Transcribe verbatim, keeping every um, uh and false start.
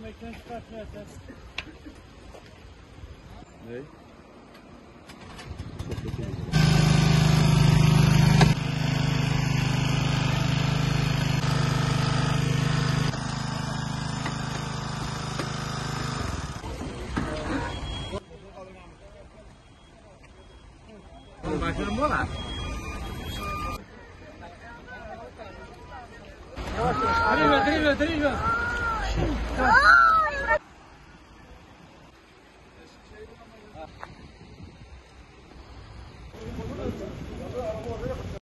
Ekran çıkartmıyor sen. Ne? Başarım bu lan. Yavaş yavaş. Drive, drive, drive.